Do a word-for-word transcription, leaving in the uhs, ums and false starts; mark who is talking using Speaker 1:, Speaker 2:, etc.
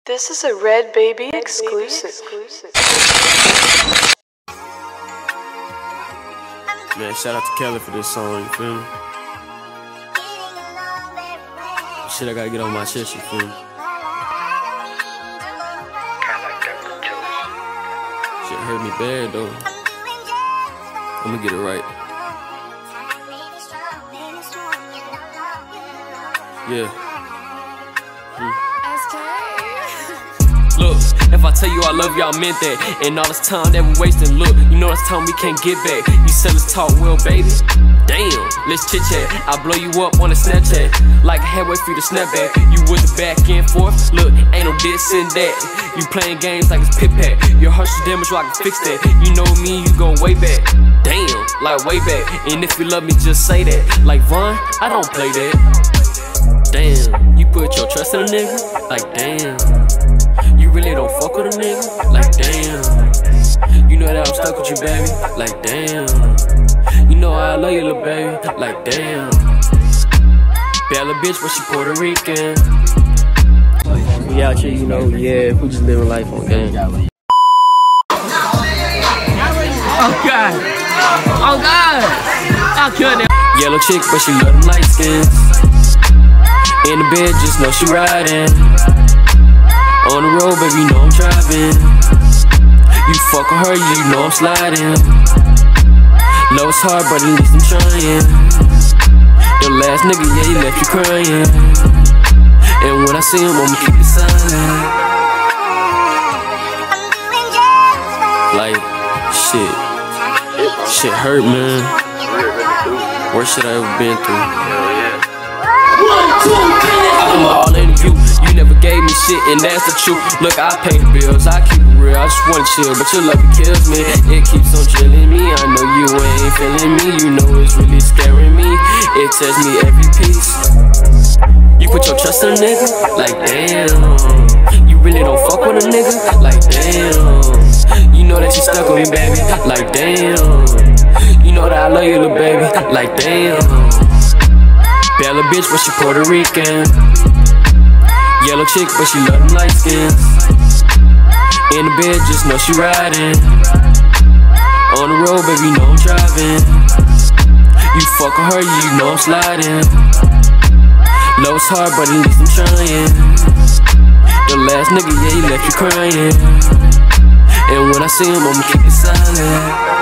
Speaker 1: This is a Red Baby exclusive.
Speaker 2: Man, shout out to Kelly for this song, you feel me? Shit, I gotta get on my chest, you feel me? Shit hurt me bad, though. I'ma get it right. Yeah. Hmm. Look, if I tell you I love you, I meant that. And all this time that we wasting, look, you know this time we can't get back. You said let's talk well, baby. Damn, let's chit chat. I blow you up on a Snapchat, like I had wait for you to snap back. You with the back and forth, look, ain't no this and that. You playing games like it's Pit Pat. Your heart's damaged, so I can fix that. You know me, you go way back. Damn, like way back. And if you love me, just say that. Like Vaughn, I don't play that. Damn, you put your trust in a nigga. Like damn. You really don't fuck with a nigga? Like damn. You know that I'm stuck with you, baby? Like damn. You know I love you, little baby? Like damn. Bad little bitch, but she Puerto Rican. We out here, you know, yeah, we just living life on game. Oh God. Oh God. I couldn't. Yellow chick, but she love them light skins. In the bed, just know she riding. On the road, baby, you know I'm driving. You fuck with her, you know I'm sliding. Know it's hard, but at least I'm trying. Your last nigga, yeah, he left you crying. And when I see him, I'ma keep it silent. Like, shit. Shit hurt, man. Worst shit I ever been through. I'm all into you. You never gave me shit, and that's the truth. Look, I pay the bills, I keep it real, I just wanna chill, but your love it kills me. It keeps on drilling me. I know you ain't feeling me. You know it's really scaring me. It tears me every piece. You put your trust in a nigga, like damn. You really don't fuck with a nigga, like damn. You know that you stuck with me, baby, like damn. You know that I love you, little baby, like damn. Bad little bitch, but she Puerto Rican. Yellow chick, but she love them light skins. In the bed, just know she riding. On the road, baby, you know I'm driving. You fuck with her, you know I'm sliding. Know it's hard, but at least I'm trying. Your last nigga, yeah, he left you crying. And when I see him, I'ma keep it silent.